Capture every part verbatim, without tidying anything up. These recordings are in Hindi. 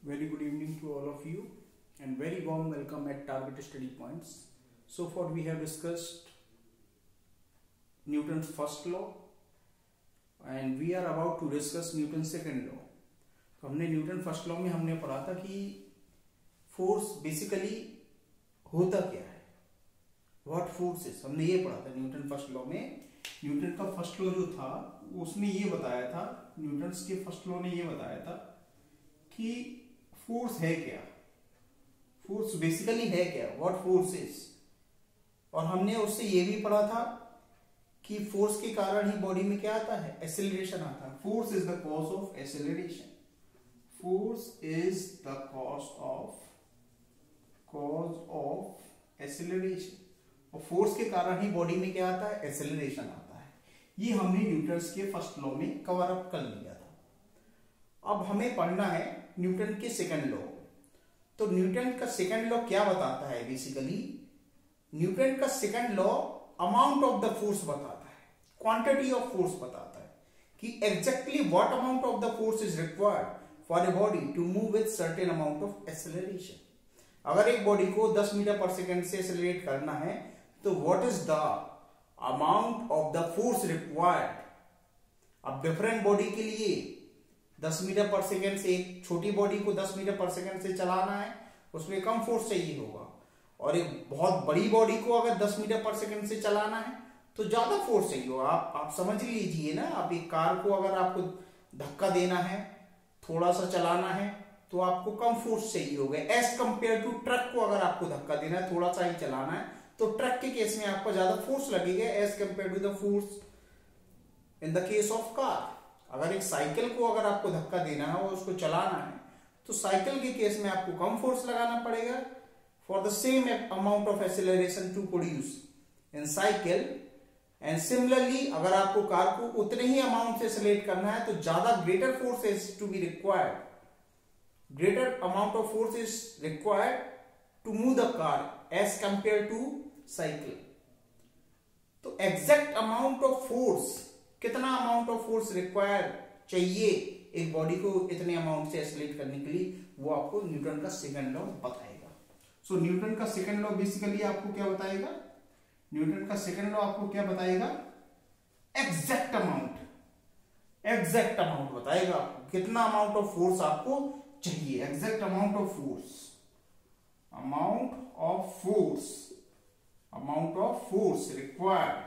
Very good evening to all of you and very warm welcome at Target Study Points. So far we have discussed Newton's first law and we are about to discuss Newton's second law. तो हमने न्यूटन फर्स्ट लॉ में हमने पढ़ा था कि फोर्स बेसिकली होता क्या है, व्हाट फोर्स इज, हमने ये पढ़ा था न्यूटन फर्स्ट लॉ में। न्यूटन का फर्स्ट लॉ जो था उसने ये बताया था, न्यूटन के फर्स्ट लॉ ने ये बताया था कि फोर्स है क्या, फोर्स बेसिकली है क्या, व्हाट फोर्स इज। और हमने उससे ये भी पढ़ा था कि फोर्स के कारण ही बॉडी में क्या आता है, एक्सेलरेशन आता है। Force is the cause of acceleration, force is the cause of cause of acceleration. और फोर्स के कारण ही बॉडी में क्या आता है, एक्सेलरेशन आता है। ये हमने न्यूटन के फर्स्ट लॉ में कवर अप कर लिया था। अब हमें पढ़ना है न्यूटन के सेकंड लॉ। तो न्यूटन का सेकंड लॉ क्या बताता है, बेसिकली न्यूटन का second law amount of the force बताता है, क्वांटिटी ऑफ फोर्स बताता है कि exactly what amount of the force is required for a body to move with certain amount of acceleration. अगर एक बॉडी को दस मीटर पर सेकंड से एक्सेलरेट करना है तो what is the amount of the force required. अब डिफरेंट बॉडी के लिए दस मीटर पर सेकंड से, एक छोटी बॉडी को दस मीटर पर सेकंड से चलाना है उसमें कम फोर्स चाहिए होगा, और एक बहुत बड़ी बॉडी को अगर दस मीटर पर सेकंड से चलाना है तो ज्यादा फोर्स चाहिए होगा। आप आप समझ लीजिए ना, आप एक कार को अगर आपको धक्का देना है, थोड़ा सा चलाना है तो आपको कम फोर्स चाहिए होगा एज कंपेयर टू ट्रक को। अगर आपको धक्का देना है, थोड़ा सा ही चलाना है तो ट्रक के केस में आपको ज्यादा फोर्स लगेगा as compare to the force in the case of car. अगर एक साइकिल को अगर आपको धक्का देना है और उसको चलाना है तो साइकिल के केस में आपको कम फोर्स लगाना पड़ेगा for the same amount of acceleration to produce in cycle. And similarly अगर आपको कार को उतने ही अमाउंट से एक्सेलरेट करना है तो ज्यादा greater force is to be required, greater amount of force is required to move the car as compare to cycle. तो एग्जैक्ट अमाउंट ऑफ फोर्स, कितना अमाउंट ऑफ फोर्स रिक्वायर चाहिए एक बॉडी को इतने अमाउंट से एक्सेलरेट करने के लिए, वो आपको न्यूटन का सेकंड लॉ बताएगा। सो न्यूटन का सेकंड लॉ बेसिकली आपको क्या बताएगा, न्यूटन का सेकंड लॉ आपको क्या बताएगा, एग्जैक्ट अमाउंट, एग्जैक्ट अमाउंट बताएगा आपको कितना अमाउंट ऑफ फोर्स आपको चाहिए, exact amount of force, amount of force, amount of force required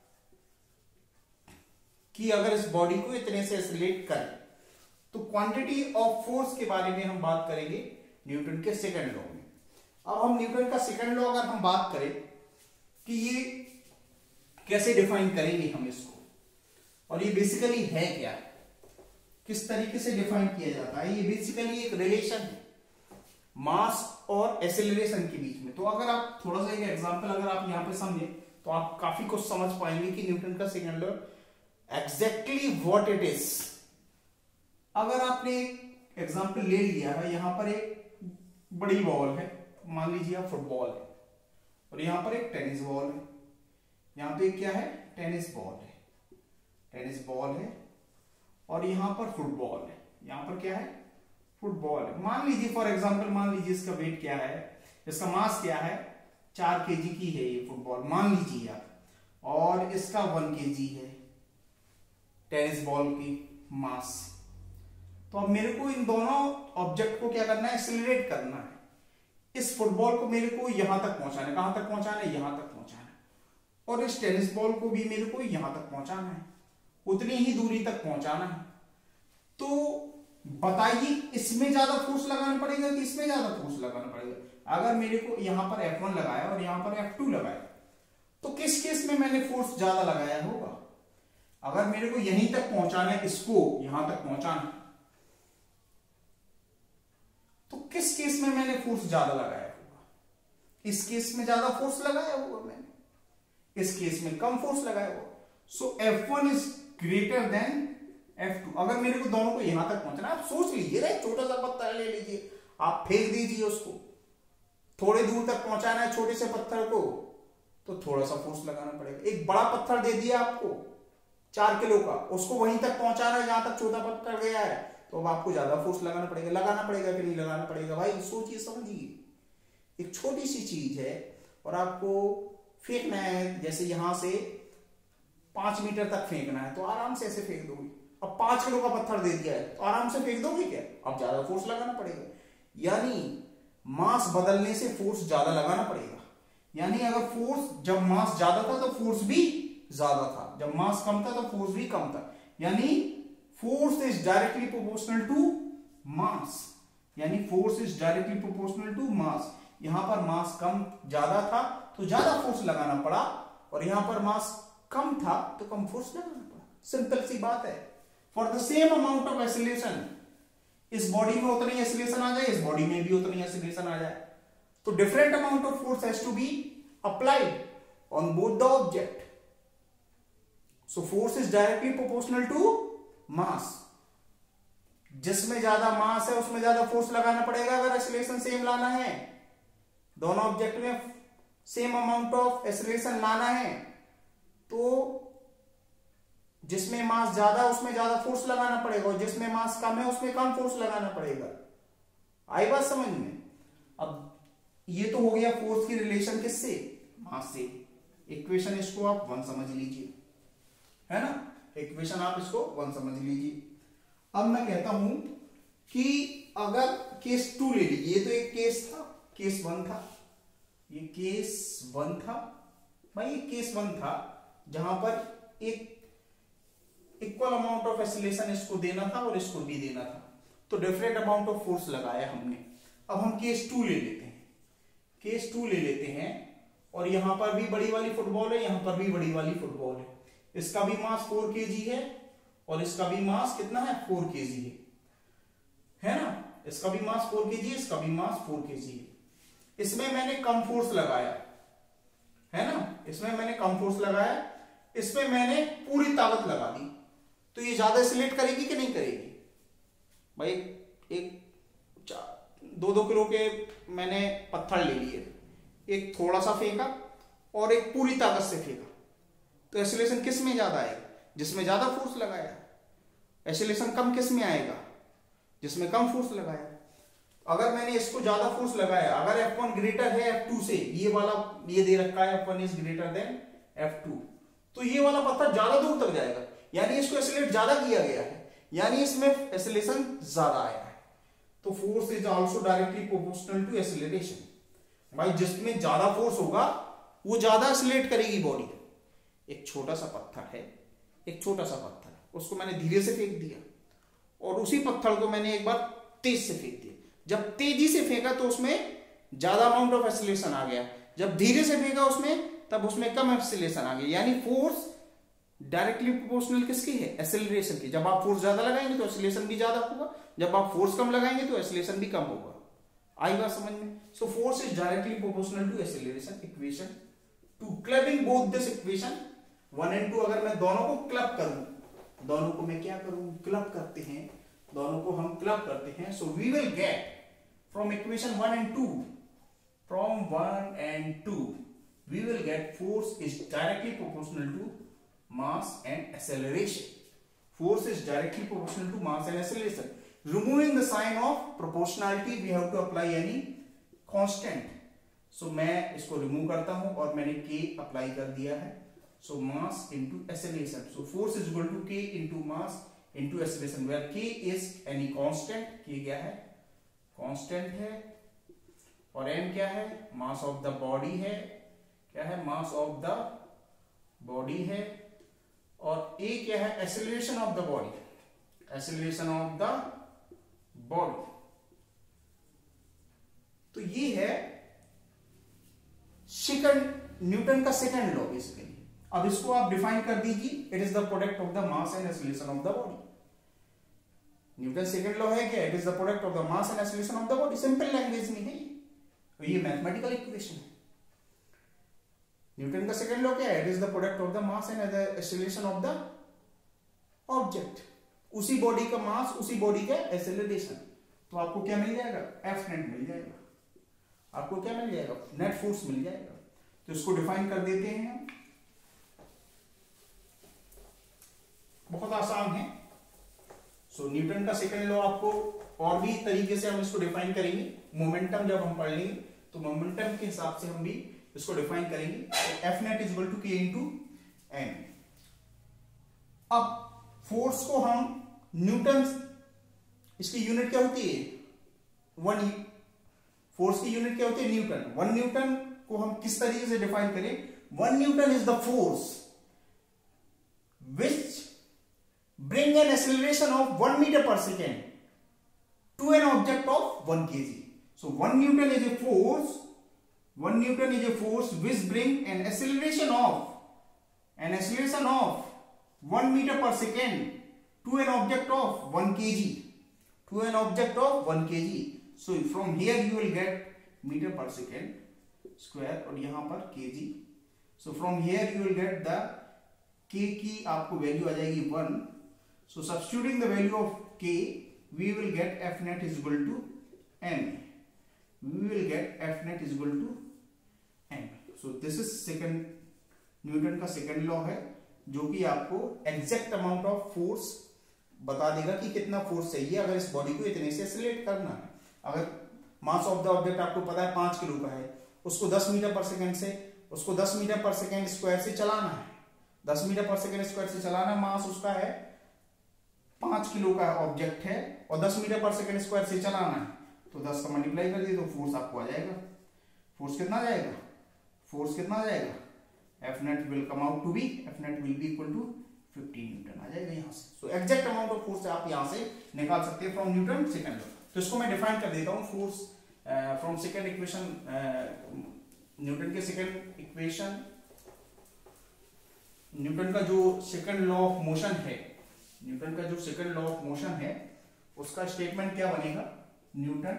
कि अगर इस बॉडी को इतने से एक्सेलरेट करें। तो क्वांटिटी ऑफ फोर्स के बारे में हम बात करेंगे न्यूटन के सेकंड लॉ में। अब हम न्यूटन का सेकंड लॉ अगर हम बात करें कि ये कैसे डिफाइन करेंगे हम इसको, और ये बेसिकली है क्या, किस तरीके से डिफाइन किया जाता है। ये बेसिकली एक रिलेशन है मास और एक्सेलरेशन के बीच में। तो अगर आप थोड़ा सा एक एग्जांपल अगर आप यहां पे समझे तो आप काफी कुछ समझ पाएंगे कि न्यूटन का second law exactly what it is. अगर आपने एग्जांपल ले लिया है, यहां पर एक बड़ी बॉल है, मान लीजिए फुटबॉल है, और यहां पर एक टेनिस बॉल है, यहां पे क्या है, टेनिस बॉल है, टेनिस बॉल है, और यहां पर फुटबॉल है, यहां पर क्या है, फुटबॉल है। मान लीजिए फॉर एग्जांपल, मान लीजिए इसका वेट क्या है, इसका मास क्या है, चार केजी की है ये फुटबॉल मान लीजिए आप, और इसका वन केजी है टेनिस बॉल की मास। तो अब मेरे को इन दोनों ऑब्जेक्ट को क्या करना है, एक्सेलरेट करना है। इस फुटबॉल को मेरे को यहां तक पहुंचाना है, कहां तक पहुंचाना है, यहां तक पहुंचाना है, और इस टेनिस बॉल को भी मेरे को यहां तक पहुंचाना है, उतनी ही दूरी तक पहुंचाना है। तो बताइए इसमें ज्यादा फोर्स लगाना पड़ेगा कि इसमें ज्यादा फोर्स लगाना पड़ेगा। अगर मेरे को यहां पर एफ वन लगाया और यहां पर एफ टू लगाया तो किस केस में मैंने फोर्स ज्यादा लगाया होगा। अगर मेरे को यहीं तक पहुंचाना है, इसको यहां तक पहुंचाना है, तो किस केस में मैंने फोर्स ज्यादा लगाया होगा, इस केस में ज्यादा फोर्स लगाया होगा मैंने, इस केस में कम फोर्स लगाया होगा। So F one is greater than F two. अगर मेरे को दोनों को यहां तक पहुंचना, आप सोच लीजिए ना, छोटा सा पत्थर ले लीजिए, आप फेंक दीजिए उसको, थोड़े दूर तक पहुंचाना है छोटे से पत्थर को तो थोड़ा सा फोर्स लगाना पड़ेगा। एक बड़ा पत्थर दे दिया आपको चार किलो का, उसको वहीं तक पहुंचाना है जहां तक छोटा पत्थर गया है, तो अब आपको ज्यादा फोर्स लगाना पड़ेगा। लगाना पड़ेगा कि नहीं लगाना पड़ेगा भाई, सोचिए समझिए। एक छोटी सी चीज है और आपको फेंकना है, जैसे यहां से पांच मीटर तक फेंकना है तो आराम से ऐसे फेंक दोगे। अब पांच किलो का पत्थर दे दिया है तो आराम से फेंक दोगे क्या? अब ज्यादा फोर्स लगाना पड़ेगा। यानी मास बदलने से फोर्स ज्यादा लगाना पड़ेगा। यानी अगर फोर्स, जब मास ज्यादा था तो फोर्स भी ज्यादा था, जब मास कम था तो फोर्स भी कम था। यानी force is directly proportional to mass. यानी force is directly proportional to mass. यहां पर मास कम ज्यादा था तो ज्यादा फोर्स लगाना पड़ा, और यहां पर मास कम था तो कम फोर्स लगाना पड़ा। सिंपल सी बात है। For the same amount of acceleration, इस बॉडी में उतनी एक्सीलरेशन आ जाए, इस बॉडी में भी उतनी एक्सीलरेशन आ जाए, तो different amount of force has to be applied on both the object. So force is directly proportional to mass. जिसमें ज्यादा मास है उसमें ज्यादा फोर्स लगाना पड़ेगा अगर एक्सीलरेशन सेम लाना है। दोनों ऑब्जेक्ट में सेम अमाउंट ऑफ एक्सीलरेशन लाना है तो जिसमें मास ज्यादा है उसमें ज्यादा फोर्स लगाना पड़ेगा, और जिसमें मास कम है उसमें कम फोर्स लगाना पड़ेगा। आई बात समझ में? अब ये तो हो गया फोर्स की रिलेशन किससे? मास से। इक्वेशन इसको आप वन समझ लीजिए, है ना? इक्वेशन आप इसको वन समझ लीजिए। अब मैं कहता हूं कि अगर केस टू ले लीजिए, ये तो एक केस था, केस वन था, ये केस वन था भाई, ये केस वन था जहां पर एक इक्वल अमाउंट ऑफ एक्सीलरेशन इसको देना था और इसको भी देना था, तो डिफरेंट अमाउंट ऑफ फोर्स लगाया हमने। अब हम केस टू ले लेते हैं, केस टू ले लेते हैं, और यहां पर भी बड़ी वाली फुटबॉल है, यहां पर भी बड़ी वाली फुटबॉल है। इसका भी मास फोर केजी है और इसका भी मास कितना है? फोर केजी है, है ना? इसका भी मास फोर केजी है, इसका भी मास फोर केजी है। इसमें मैंने कम फोर्स लगाया, है ना? इसमें मैंने कम फोर्स लगाया, इसमें मैंने पूरी ताकत लगा दी, तो ये ज्यादा एक्सीलरेट करेगी कि नहीं करेगी भाई? एक दो दो किलो के मैंने पत्थर ले लिए, एक थोड़ा सा फेंका और एक पूरी ताकत से फेंका, तो एक्सीलरेशन किस में ज्यादा आएगा? जिसमें ज्यादा फोर्स लगाया। एक्सीलरेशन कम किस में आएगा? जिसमें कम फोर्स लगाया। अगर मैंने इसको ज्यादा फोर्स लगाया, अगर एफ वन ग्रेटर है एफ टू से, ये वाला ये दे रखा है F one is greater than F two, तो ये वाला पत्थर ज्यादा दूर तक जाएगा, यानी इसको एक्सीलरेट ज्यादा किया गया है, यानी इसमें एक्सीलरेशन ज्यादा आया है। तो force is also directly proportional to acceleration. भाई जिसमें ज्यादा फोर्स होगा वो ज्यादा एक्सीलरेट करेगी बॉडी। एक छोटा सा पत्थर है, एक छोटा सा पत्थर, उसको मैंने धीरे से फेंक दिया, और उसी पत्थर को मैंने एक बार तेज से फेंक दिया। जब तेजी से फेंका तो उसमें ज्यादा अमाउंट ऑफ एक्सीलरेशन आ गया, जब धीरे से फेंका उसमें तब उसमें कम एक्सीलरेशन आ गया। यानी फोर्स डायरेक्टली प्रोपोर्शनल किसकी है? एक्सीलरेशन की। जब आप फोर्स ज्यादा लगाएंगे तो एक्सीलरेशन भी ज्यादा होगा, जब आप फोर्स कम लगाएंगे तो एक्सीलरेशन भी कम होगा। आई बात समझ में? So force is directly proportional to acceleration. Equation two, clubbing both this equation one and two, अगर मैं दोनों को क्लब करूं, दोनों को मैं क्या करूं? क्लब करते हैं, दोनों को हम क्लब करते हैं। So we will get from equation one and two, from one and two we will get force is directly proportional to mass and acceleration. Force is directly proportional to mass and acceleration. Removing the sign of proportionality, we have to apply any constant. So मैं इसको remove करता हूं और मैंने k apply कर दिया है. So mass into acceleration. So force is equal to k into mass into acceleration, where k is any constant. k क्या है? Constant है. और m क्या है? Mass of the body है. क्या है? मास ऑफ द बॉडी है। और ए क्या है? Acceleration of the body, acceleration of the body. तो ये है सेकंड, न्यूटन का सेकंड लॉ बेसिकली। अब इसको आप डिफाइन कर दीजिए, it is the product of the mass and acceleration of the body. Newton second law है क्या? It is the product of the mass and acceleration of the body. Simple language में है, तो ये मैथमेटिकल इक्वेशन है। न्यूटन का सेकंड लॉ क्या है? It is the product of the mass and the acceleration of the object. उसी बॉडी का मास, उसी बॉडी का एक्सीलरेशन। तो आपको क्या मिल जाएगा? एफ नेट मिल जाएगा। आपको क्या मिल जाएगा? नेट फोर्स मिल जाएगा। तो इसको डिफाइन कर देते हैं हम। बहुत आसान है। सो न्यूटन का सेकंड लॉ आपको और भी तरीके से हम इसको डिफाइन करेंगे। मोमेंटम जब हम पढ़ लेंगे तो मोमेंटम के हिसाब से हम भी इसको डिफाइन करेंगे। F net is equal to K into N. अब फोर्स को हम न्यूटन, इसकी यूनिट क्या होती है? वन। फोर्स की यूनिट क्या होती है? न्यूटन। वन न्यूटन को हम किस तरीके से डिफाइन करें? One Newton is the force which bring an acceleration of one metre per second to an object of one kilogram. So one Newton is a force, one Newton is a force which bring an acceleration of, an acceleration of one meter per second to an object of one kilogram, to an object of one kilogram. So from here you will get meter per second square और यहाँ पर kg. So from here you will get the k की आपको वैल्यू आ जाएगी one. So substituting the value of k, we will get F net is equal to m. We will get F net is equal to m. So this is second Newton का सेकंड लॉ है, जो कि आपको एग्जैक्ट अमाउंट ऑफ फोर्स बता देगा कि कितना फोर्स चाहिए अगर इस बॉडी को इतने से एक्सेलरेट करना है। अगर मास ऑफ द ऑब्जेक्ट आपको पता है पांच किलो का है, उसको दस मीटर पर सेकंड से उसको दस मीटर पर सेकंड स्क्वायर से चलाना है, दस मीटर पर सेकंड स्क्वायर से चलाना, मास उसका है पांच किलो का ऑब्जेक्ट है और दस मीटर पर सेकंड स्क्वायर से चलाना है, तो दस का मल्टीप्लाई कर दिए तो फोर्स आपको आ जाएगा। फोर्स कितना जाएगा? फोर्स कितना जाएगा? F net will come out to be, F net will be equal to fifteen Newton आ जाएगा यहाँ से। So exact amount of force आप यहाँ से निकाल सकते हैं फ्रॉम न्यूटन सेकंड लॉ। तो इसको मैं डिफाइन कर देता हूँ। Force from second equation, Newton के सेकंड इक्वेशन, न्यूटन का जो सेकंड लॉ ऑफ मोशन है, न्यूटन का जो सेकंड लॉ ऑफ मोशन है उसका स्टेटमेंट क्या बनेगा? Newton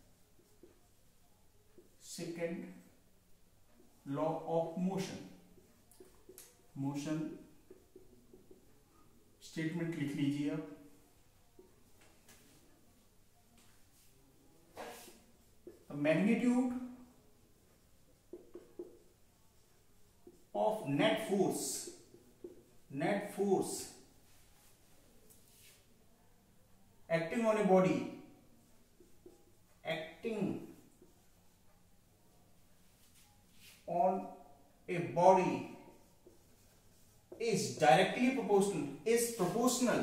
second law of motion, motion statement लिख लीजिए आप। Magnitude of net force, net force acting on a body, acting on a body is directly proportional, is proportional,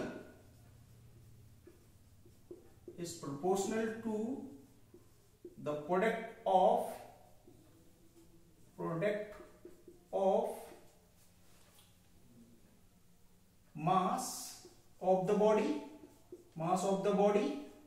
is proportional to the product of, product of mass of the body, mass of the body,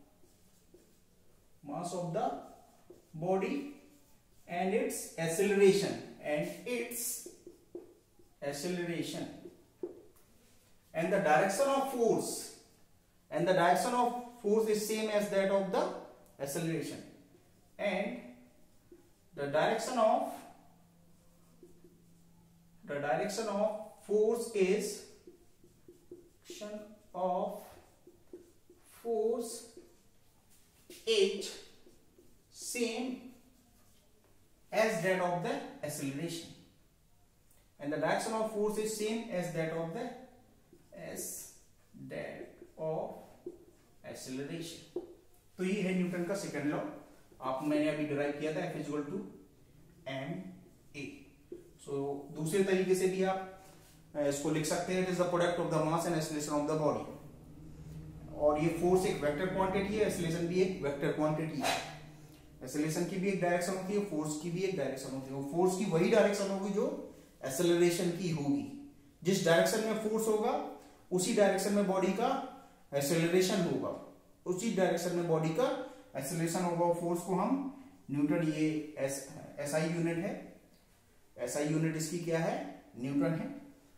mass of the body and its acceleration, and its acceleration, and the direction of force, and the direction of force is same as that of the acceleration, and the direction of, the direction of force is direction of force h same as that of the acceleration, and the direction of force is same as that of the as that of acceleration. तो ये है न्यूटन का सेकंड लॉ, आप मैंने अभी डिराइव किया था, F is equal to M A. So दूसरे तरीके से भी आप इसको लिख सकते हैं, it is the product of the mass and acceleration of the body. और ये फोर्स एक वेक्टर क्वांटिटी है, एक्सेलरेशन भी एक वेक्टर क्वांटिटी है। एक्सेलरेशन की भी एक डायरेक्शन होती है, फोर्स की भी एक डायरेक्शन होती है। फोर्स की वही डायरेक्शन होगी जो एक्सेलरेशन की होगी। जिस डायरेक्शन में फोर्स होगा उसी डायरेक्शन में बॉडी का एक्सेलरेशन होगा, उसी डायरेक्शन में बॉडी का एक्सेलरेशन होगा। फोर्स को हम न्यूटन, ये एस एसआई यूनिट है, एसआई यूनिट इसकी क्या है? न्यूटन है।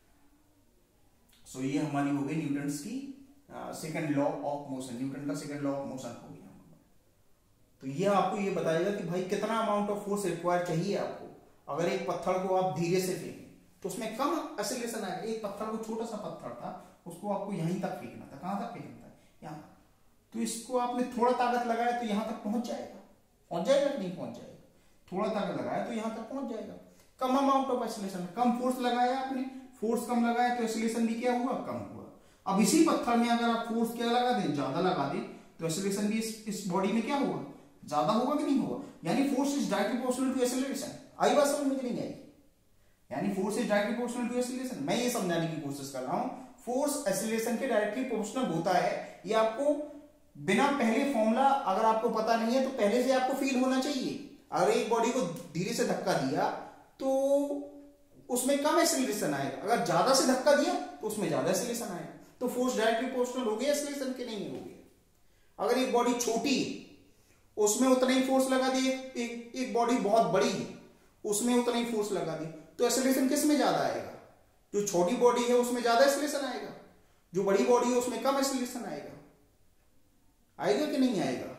सो ये हमारी हो गई न्यूटन्स की second law of motion, Newton का सेकंड लॉ ऑफ मोशन हो गया। तो ये आपको ये बताएगा कि भाई कितना अमाउंट ऑफ फोर्स रिक्वायर चाहिए आपको। अगर एक पत्थर को आप धीरे से फेंकें तो उसमें कम एक्सेलरेशन आएगा। एक पत्थर को, छोटा सा पत्थर था, उसको आपको यहीं तक फेंकना था। कहां तक फेंकना था? यहाँ। तो इसको आपने थोड़ा ताकत लगाया तो यहां तक पहुंच जाएगा। पहुंच जाएगा कि नहीं पहुंच जाएगा? थोड़ा ताकत लगाया तो यहां तक पहुंच जाएगा। कम अमाउंट ऑफ एक्सेलरेशन, कम फोर्स लगाया आपने, फोर्स कम लगाया तो एक्सेलरेशन भी क्या हुआ? कम हुआ। अब इसी पत्थर में अगर आप फोर्स क्या लगा दें, ज्यादा लगा दें, तो एक्सेलरेशन भी इस, इस बॉडी में क्या होगा, ज्यादा होगा कि नहीं होगा। यानी force is directly proportional to acceleration. आई बात समझ में नहीं आई? यानी force is directly proportional to acceleration. मैं ये समझाने की कोशिश कर रहा हूं, फोर्स एक्सेलरेशन के डायरेक्टली प्रोपोर्शनल होता है। ये आपको बिना पहले फॉर्मूला अगर आपको पता नहीं है तो पहले से आपको फील होना चाहिए। अगर एक बॉडी को धीरे से धक्का दिया तो उसमें कम एक्सेलरेशन आएगा, अगर ज्यादा से धक्का दिया तो उसमें ज्यादा एक्सेलरेशन आएगा। तो फोर्स डायरेक्टली प्रोपोर्शनल हो गया एक्सेलरेशन के, नहीं हो गया। अगर एक बॉडी छोटी है उसमें उतना ही फोर्स लगा दिए, एक एक बॉडी बहुत बड़ी है उसमें उतना ही फोर्स लगा दिए, तो एक्सेलरेशन किस में ज्यादा आएगा, जो छोटी बॉडी है उसमें ज्यादा एक्सेलरेशन आएगा, जो बड़ी बॉडी है उसमें कम एक्सेलरेशन आएगा। आएगा कि नहीं आएगा?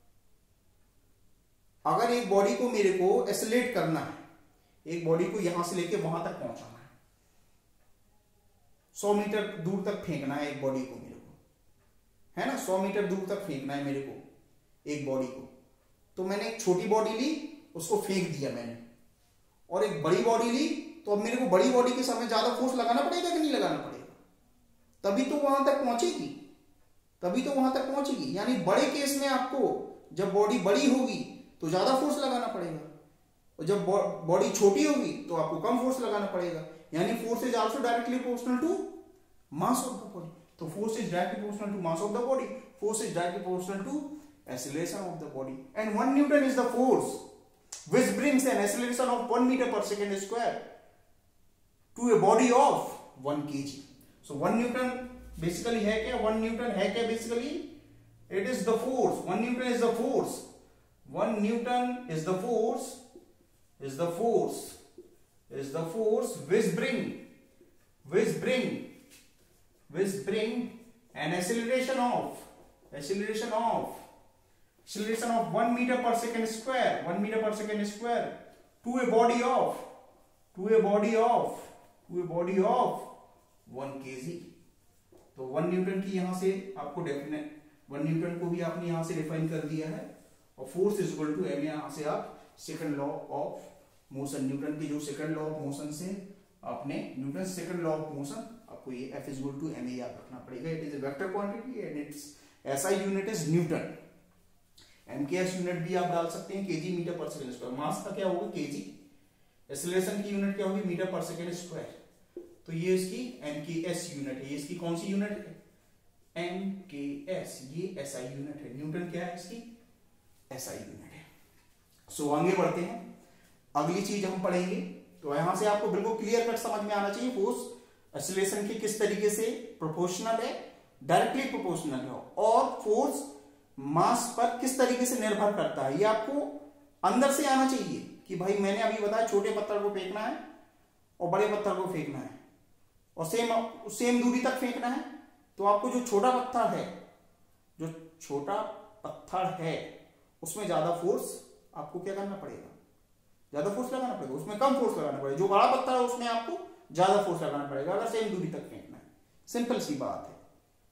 अगर एक बॉडी को मेरे को एक्सेलरेट करना है, एक बॉडी को यहां से लेके वहां तक पहुंचाना है, सौ मीटर दूर तक फेंकना है एक बॉडी को मेरे को, है ना, सौ मीटर दूर तक फेंकना है मेरे को एक बॉडी को, तो मैंने एक छोटी बॉडी ली, उसको फेंक दिया मैंने, और एक बड़ी बॉडी ली, तो अब मेरे को बड़ी बॉडी के समय ज्यादा फोर्स लगाना पड़ेगा कि नहीं लगाना पड़ेगा? तभी तो वहां तक पहुंचेगी, तभी तो वहां तक पहुंचेगी। यानी बड़े केस में आपको जब बॉडी बड़ी होगी तो ज्यादा फोर्स लगाना पड़ेगा, और जब बॉडी छोटी होगी तो आपको कम फोर्स लगाना पड़ेगा। यानी force is also directly proportional to mass of the body. तो force is directly proportional to mass of the body, force is directly proportional to acceleration of the body, and one newton is the force which brings an acceleration of one meter per second square to a body of one kilogram. So one newton basically है क्या, one newton है क्या basically, it is the force, one newton is the force, one newton is the force, is the force, is the force which bring, which bring, which bring an acceleration of, acceleration of acceleration of one meter per second square, one meter per second square to a body of, to a body of, to a body of one kg. तो वन न्यूटन की यहां से आपको डेफिनेट, वन न्यूटन को भी आपने यहां से डिफाइन कर दिया है, और force is equal to M, यहां से आप second law of motion, Newton की जो सेकंड लॉ ऑफ मोशन से आपने Newton second law of motion, आपको ये F is equal to M याद रखना पड़ेगा। It is a vector quantity and its SI unit is newton. MKS unit भी आप डाल सकते हैं, KG metre per second square. Mass का क्या होगा, केजी। एक्सेलरेशन की यूनिट क्या होगी, मीटर पर सेकंड स्क्वायर। तो ये इसकी एमकेएस यूनिट है, ये इसकी कौन सी यूनिट है, एमकेएस, ये एसआई यूनिट है। न्यूटन क्या है इसकी, एसआई यूनिट है। सो आगे बढ़ते हैं, अगली चीज हम पढ़ेंगे। तो यहां से आपको बिल्कुल क्लियर कट समझ में आना चाहिए फोर्स एक्सेलरेशन की किस तरीके से प्रोपोर्शनल है, डायरेक्टली प्रोपोर्शनल है, और फोर्स मास पर किस तरीके से निर्भर करता है। ये आपको अंदर से आना चाहिए कि भाई मैंने अभी बताया छोटे पत्थर को फेंकना है और बड़े पत्थर को फेंकना है, और सेम सेम दूरी तक फेंकना है। तो आपको जो छोटा पत्थर है, जो छोटा पत्थर है उसमें ज्यादा फोर्स आपको क्या करना पड़ेगा, ज्यादा फोर्स लगाना पड़ेगा, उसमें कम फोर्स लगाना पड़ेगा। जो बड़ा पत्थर है उसमें आपको ज्यादा फोर्स लगाना पड़ेगा अगर सेम दूरी तक फेंकना है। सिंपल सी बात है।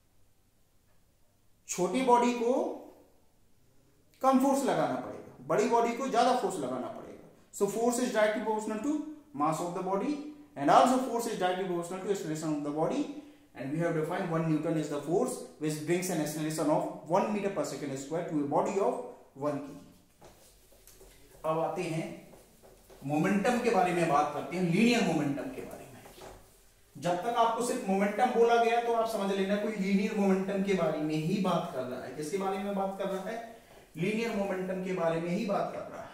छोटी बॉडी को कम फोर्स लगाना पड़ेगा, बड़ी बॉडी को ज्यादा फोर्स लगाना पड़ेगा। So force is directly proportional to mass of the body and also force is directly proportional to acceleration of the body, and we have defined one Newton is the force which brings an acceleration of one metre per second square to a body of one KG. अब आते हैं मोमेंटम के बारे में, बात करते हैं लीनियर मोमेंटम के बारे में। जब तक आपको सिर्फ मोमेंटम बोला गया तो आप समझ लेना कोई लीनियर मोमेंटम के बारे में ही बात कर रहा है। किसके बारे में बात कर रहा है, लीनियर मोमेंटम के बारे में ही बात कर रहा है।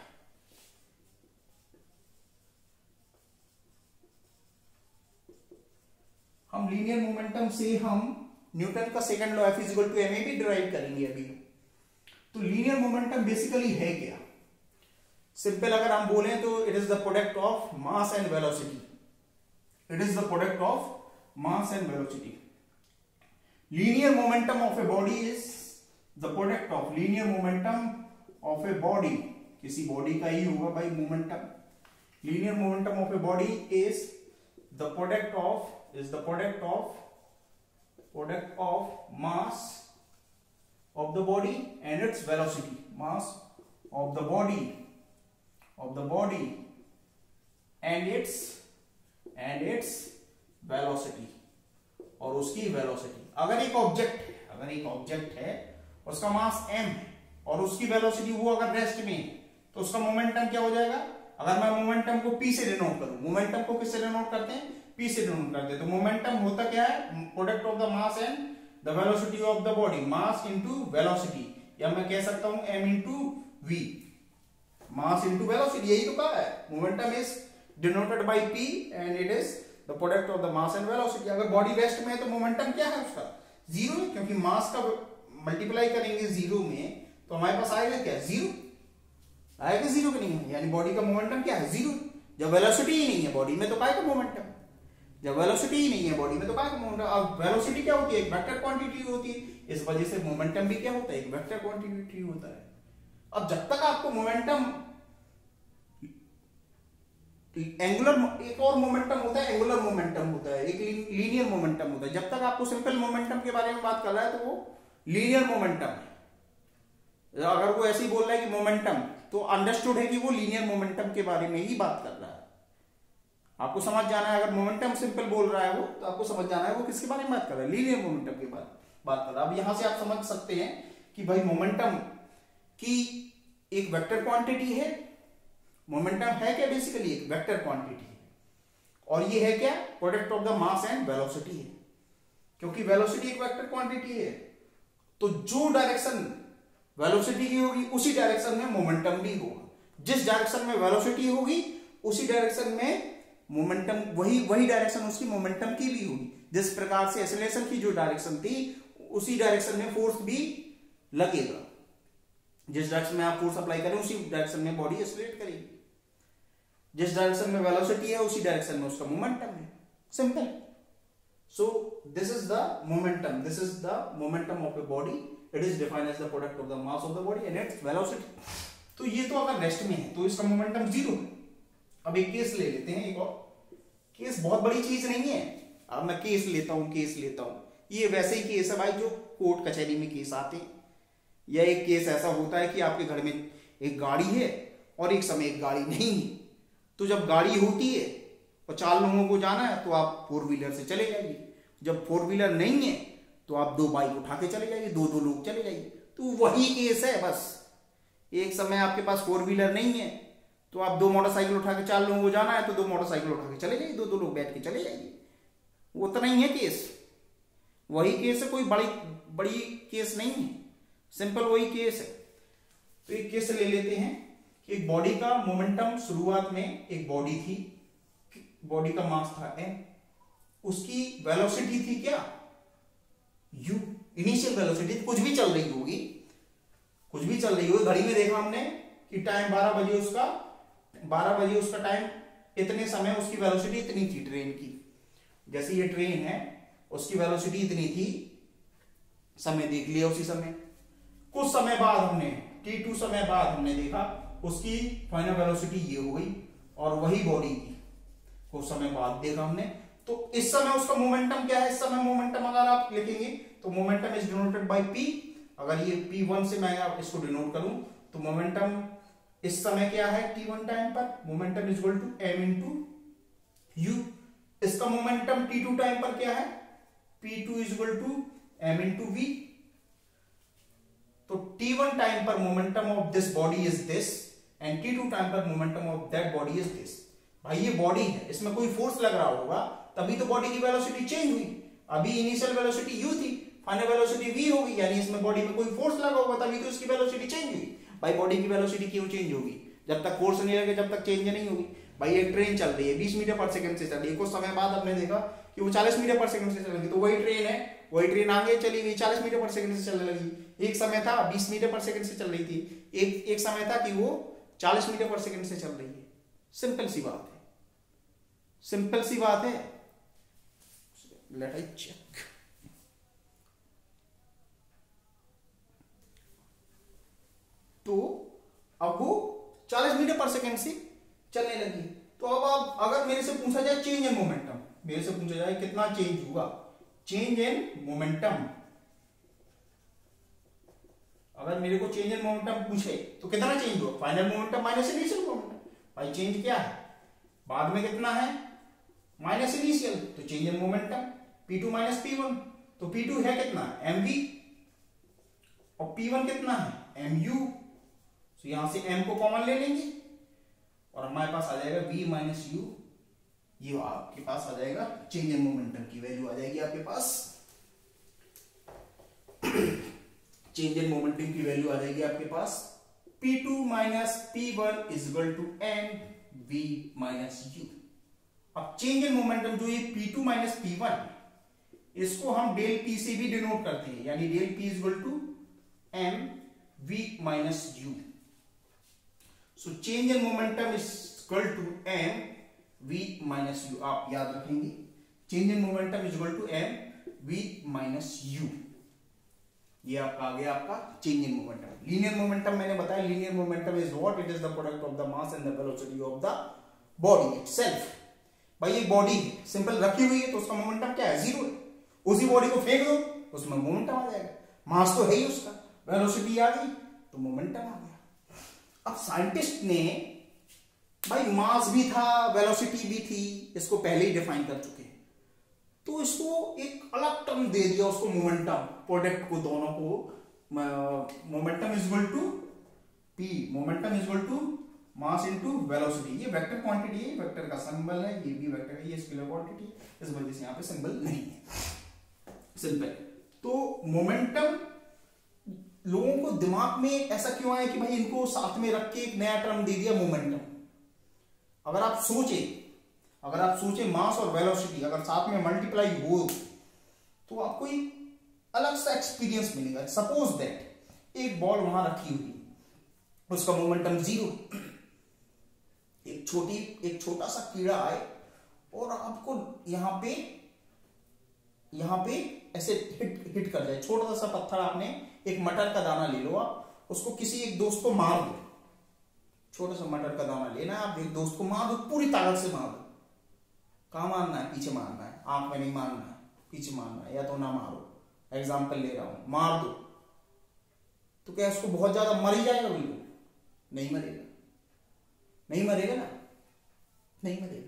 हम लीनियर मोमेंटम से हम न्यूटन का second law F is equal to M A भी डिराइव करेंगे अभी। तो लीनियर मोमेंटम बेसिकली है क्या, सिंपल अगर हम बोलें तो it is the product of mass and velocity. It is the product of mass and velocity. Linear momentum of a body is the product of linear momentum of a body. किसी बॉडी का ही होगा भाई momentum. Linear momentum of a body is the product of is the product of product of mass of the body and its velocity. Mass of the body of the body and its and its velocity, और उसकी velocity। अगर एक ऑब्जेक्ट है अगर एक ऑब्जेक्ट है उसका मास m है और उसकी वेलोसिटी वो अगर रेस्ट में है तो उसका मोमेंटम क्या हो जाएगा। अगर मैं मोमेंटम को p से डिनोट करूं, मोमेंटम को किससे डिनोट करते हैं, p से डिनोट करते हैं, तो मोमेंटम होता क्या है, product of the mass and the velocity of the body, mass into velocity, या मैं कह सकता हूं m into v, mass into velocity, यही तो कहा है। Momentum is denoted by p and it is the product of the mass and velocity. अगर बॉडी रेस्ट में है तो मोमेंटम क्या है उसका, जीरो है, क्योंकि मास का मल्टीप्लाई करेंगे जीरो में तो हमारे पास आएगा क्या, जीरो आएगा, जीरो का नहीं है, यानी बॉडी का मोमेंटम क्या है, जीरो। जब वेलोसिटी ही नहीं है बॉडी में तो काय का मोमेंटम, जब वेलोसिटी ही नहीं है बॉडी में तो काय का मोमेंटम। अब वेलोसिटी क्या होती है, एक वेक्टर क्वांटिटी होती है, इस वजह से मोमेंटम भी क्या होता है, एक वेक्टर क्वांटिटी होता है। अब जब तक आपको मोमेंटम एंगुलर, एक और मोमेंटम होता है एंगुलर मोमेंटम होता है, एक लीनियर मोमेंटम होता है। जब तक आपको सिंपल मोमेंटम के बारे में बात कर रहा है तो वो लीनियर मोमेंटम है। अगर वो ऐसे ही बोल रहा है कि मोमेंटम, तो अंडरस्टूड है कि वो लीनियर मोमेंटम के बारे में ही बात कर रहा है। आपको समझ जाना है, अगर मोमेंटम सिंपल बोल रहा है वो, तो आपको समझ जाना है वो किसके बारे में बात कर रहा है, लीनियर मोमेंटम के बारे में बात कर रहा है। अब यहां से आप समझ सकते हैं कि भाई मोमेंटम की एक वेक्टर क्वांटिटी है, मोमेंटम है क्या, बेसिकली एक वेक्टर क्वांटिटी है, और ये है क्या, product of the mass and velocity है। क्योंकि वेलोसिटी एक वेक्टर क्वांटिटी है तो जो डायरेक्शन वेलोसिटी की होगी उसी डायरेक्शन में मोमेंटम भी होगा। जिस डायरेक्शन में वेलोसिटी होगी उसी डायरेक्शन में मोमेंटम, वही वही डायरेक्शन उसकी मोमेंटम की भी होगी। जिस प्रकार से एक्सेलरेशन की जो डायरेक्शन थी उसी डायरेक्शन में फोर्स भी लगेगा। जिस डायरेक्शन में आप फोर्स अप्लाई करें उसी डायरेक्शन में बॉडी एक्सेलरेट करेगी। जिस डायरेक्शन में वेलोसिटी है उसी डायरेक्शन में उसका मोमेंटम है, simple. So this is the momentum, this is the momentum of a body, it is defined as the product of the mass of the body and its velocity. तो ये तो अगर रेस्ट में है तो इसका मोमेंटम जीरो है। अब एक केस ले लेते हैं, एक और केस, बहुत बड़ी चीज नहीं है। अब मैं केस लेता हूं केस लेता हूं ये वैसे ही केस है भाई जो कोर्ट कचहरी में केस आते हैं। या एक केस ऐसा होता है कि आपके घर में एक गाड़ी है और एक समय एक गाड़ी नहीं है, तो जब गाड़ी होती है और चार लोगों को जाना है तो आप फोर व्हीलर से चले जाइए, जब फोर व्हीलर नहीं है तो आप दो बाइक उठा के चले जाइए, दो दो लोग चले जाइए। तो वही केस है, बस एक समय आपके पास फोर व्हीलर नहीं है तो आप दो मोटरसाइकिल उठा के, चार लोगों को जाना है तो दो मोटरसाइकिल उठा के चले जाइए, दो दो लोग बैठ के चले जाइए। वो तो नहीं है केस, वही केस है, कोई बड़ी बड़ी केस नहीं है, सिंपल वही केस है। तो एक केस ले लेते हैं कि एक बॉडी का मोमेंटम, शुरुआत में एक बॉडी थी, बॉडी का मास था m, उसकी वेलोसिटी थी क्या, u, इनिशियल वेलोसिटी, कुछ भी चल रही होगी, कुछ भी चल रही होगी। घड़ी में देखा हमने कि टाइम बारह बजे, उसका बारह बजे उसका टाइम, इतने समय उसकी वेलोसिटी इतनी थी ट्रेन की। जैसे ये ट्रेन है उसकी वेलोसिटी इतनी थी, समय देख लिया उसी समय। कुछ समय बाद हमने टी टू समय बाद हमने देखा उसकी फाइनल वेलोसिटी ये हो गई, और वही बॉडी की कुछ समय बाद देखा हमने। तो इस समय उसका मोमेंटम क्या है, इस समय मोमेंटम अगर आप लिखेंगे तो momentum is denoted by p। अगर ये पी वन से मैं इसको डिनोट करूं तो मोमेंटम इस समय क्या है, टी वन टाइम पर, momentum is equal to m into U. इसका मोमेंटम टी टू टाइम पर क्या है, P two is equal to m into V. तो टी वन टाइम पर momentum of this body is this and T two time पर momentum of that body is this. भाई ये बॉडी है, इसमें कोई फोर्स लग रहा होगा तभी तो बॉडी की वेलोसिटी चेंज हुई। अभी इनिशियल वेलोसिटी u थी, फाइनल वेलोसिटी v होगी, यानी इसमें बॉडी में कोई फोर्स लगा होगा तभी तो इसकी वेलोसिटी चेंज हुई। भाई बॉडी की वेलोसिटी क्यों चेंज होगी, जब तक फोर्स नहीं लगे जब तक चेंज नहीं होगी। भाई एक ट्रेन चल रही है बीस मीटर पर सेकंड से चल रही है, कुछ समय बाद हमने देखा कि वो चालीस मीटर पर सेकंड से चलेगी, तो वही ट्रेन है, वही ट्रेन आगे चली गई, चालीस मीटर पर सेकंड से चलने लगी। एक समय था बीस मीटर पर सेकंड से चल रही थी, एक एक समय था कि वो चालीस मीटर पर सेकंड से चल रही है। सिंपल सी बात है, सिंपल सी बात है। Let I check. तो अब वो चालीस मीटर पर सेकंड से चलने लगी। तो अब आप अगर मेरे से पूछा जाए चेंज इन मोमेंटम, मेरे से पूछा जाए कितना चेंज हुआ, चेंज इन मोमेंटम, अगर मेरे को चेंज इन मोमेंटम पूछे तो कितना चेंज हुआ, final momentum minus initial momentum. भाई चेंज क्या है, बाद में कितना है, माइनस इनिशियल, तो change in momentum P two minus P one, तो पी टू है कितना, एम वी, और पी वन कितना है, एम यू। तो यहां से m को कॉमन ले लेंगे और हमारे पास आ जाएगा v माइनस यू। ये आपके पास आ जाएगा चेंज इन मोमेंटम की वैल्यू आ जाएगी आपके पास। चेंज इन मोमेंटम की वैल्यू आ जाएगी आपके पास P two minus P one is equal to M we minus U. अब चेंज इन मोमेंटम जो ये P two minus P one, इसको हम डेल पी से भी डिनोट करते हैं, यानी del P is equal to M we minus U. So change in momentum is equal to M we minus U. आप याद रखेंगे change in momentum is equal to M we minus U. ये आपका आ गया आपका change in momentum. Linear momentum मैंने बताया, linear momentum is what, it is the product of the mass and the velocity of the body itself. भाई ये बॉडी सिंपल रखी हुई है तो उसका मोमेंटम क्या है, जीरो है। उसी बॉडी को फेंक दो उसमें मोमेंटम आ जाएगा, मास तो है ही उसका, वेलोसिटी आ गई तो मोमेंटम आ गया। अब साइंटिस्ट ने भाई मास भी था वेलोसिटी भी थी, इसको पहले ही डिफाइन कर चुके हैं, तो इसको एक अलग टर्म दे दिया उसको, मोमेंटम, प्रोडक्ट को, दोनों को। Momentum is equal to P, momentum is equal to mass into velocity. ये वेक्टर क्वांटिटी है, वेक्टर का सिंबल है, ये भी वेक्टर है, ये स्केलर क्वांटिटी है, इस वजह से यहां पे सिंबल नहीं है, सिंपल। तो मोमेंटम लोगों को दिमाग में ऐसा क्यों आया कि भाई इनको साथ में रख के एक नया टर्म दे दिया मोमेंटम। अगर आप सोचे अगर आप सोचे मास और वेलोसिटी अगर साथ में मल्टीप्लाई हो तो आपको एक अलग सा एक्सपीरियंस मिलेगा। सपोज दैट एक बॉल वहां रखी हुई, उसका मोमेंटम जीरो, एक छोटी एक छोटा सा कीड़ा आए और आपको यहां पे यहां पे ऐसे हिट हिट कर जाए, छोटा सा पत्थर, आपने एक मटर का दाना ले लो, आप उसको किसी एक दोस्त को मार दो, छोटा सा मटर का दाना लेना, आप एक दोस्त को मार दो, पूरी ताकत से मार दो। कहां मारना है, पीछे मारना है, आंख में नहीं मारना है, पीछे मारना है, या तो ना मारो, एग्जाम्पल ले रहा हूं, मार दो, तो क्या उसको बहुत ज्यादा मर ही जाएगा, बिल्कुल नहीं मरेगा, नहीं मरेगा ना, नहीं मरेगा।